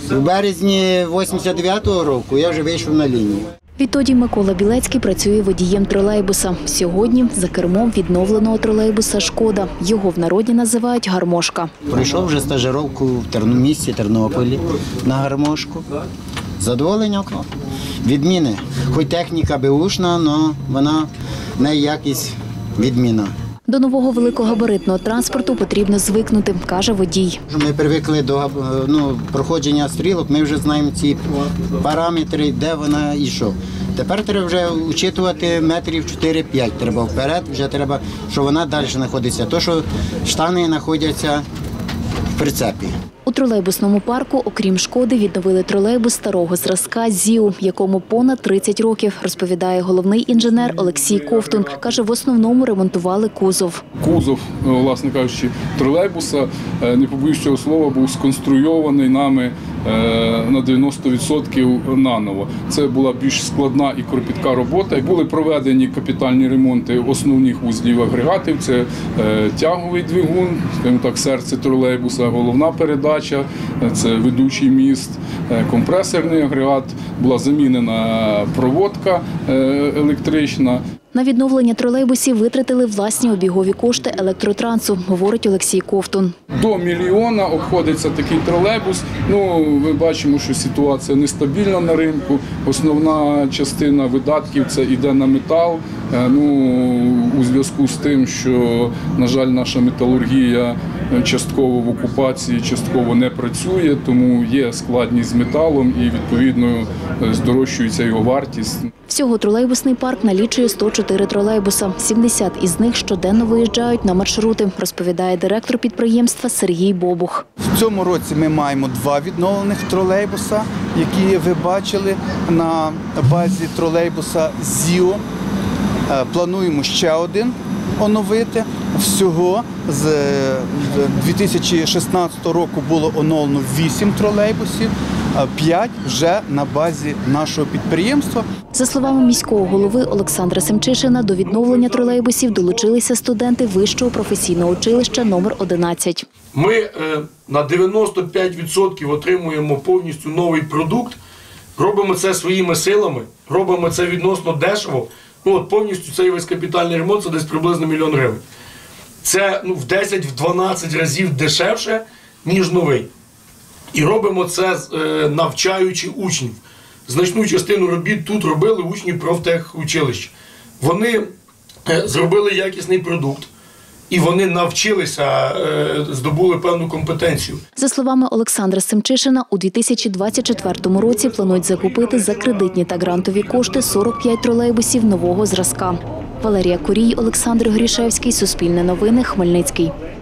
В березні 89-го року я вже вийшов на лінію. Відтоді Микола Білецький працює водієм тролейбуса. Сьогодні за кермом відновленого тролейбуса «Шкода». Його в народі називають «гармошка». Пройшов вже стажировку в місті Тернополі на гармошку. Задоволення відміни. Хоч техніка беушна, але вона не якість відміна. До нового великогабаритного транспорту потрібно звикнути, каже водій. Ми звикли до проходження стрілок, ми вже знаємо ці параметри, де вона і що. Тепер треба вже учитувати метрів 4-5 треба вперед, вже треба, що вона далі знаходиться. То, що штани знаходяться в прицепі. У тролейбусному парку, окрім «Шкоди», відновили тролейбус старого зразка «ЗІУ», якому понад 30 років, розповідає головний інженер Олексій Ковтун. Каже, в основному ремонтували кузов. Кузов, власне кажучи, тролейбуса, не побоюсь цього слова, був сконструйований нами на 90% наново. Це була більш складна і кропітка робота. І були проведені капітальні ремонти основних вузлів агрегатів. Це тяговий двигун, скажімо так, серце тролейбуса, головна передача, це ведучий міст, компресорний агрегат, була замінена проводка електрична. На відновлення тролейбусів витратили власні обігові кошти електротрансу, говорить Олексій Ковтун. До $1 мільйона обходиться такий тролейбус. Ми бачимо, що ситуація нестабільна на ринку. Основна частина видатків це йде на метал. У зв'язку з тим, що, на жаль, наша металургія частково в окупації, частково не працює, тому є складність з металом і, відповідно, здорожчується його вартість. Всього тролейбусний парк налічує 104 тролейбуса. 70 із них щоденно виїжджають на маршрути, розповідає директор підприємства Сергій Бобух. В цьому році ми маємо 2 відновлених тролейбуса, які ви бачили на базі тролейбуса «ЗІУ». Плануємо ще один оновити. Всього з 2016 року було оновлено 8 тролейбусів, 5 вже на базі нашого підприємства. За словами міського голови Олександра Семчишина, до відновлення тролейбусів долучилися студенти Вищого професійного училища номер 11. Ми на 95% отримуємо повністю новий продукт, робимо це своїми силами, робимо це відносно дешево. Повністю цей весь капітальний ремонт – це десь приблизно $1 мільйон. Це в 10-12 разів дешевше, ніж новий. І робимо це, навчаючи учнів. Значну частину робіт тут робили учні профтехучилищ. Вони зробили якісний продукт. І вони навчилися, здобули певну компетенцію. За словами Олександра Семчишина, у 2024 році планують закупити за кредитні та грантові кошти 45 тролейбусів нового зразка. Валерія Курій, Олександр Грішевський, Суспільне новини, Хмельницький.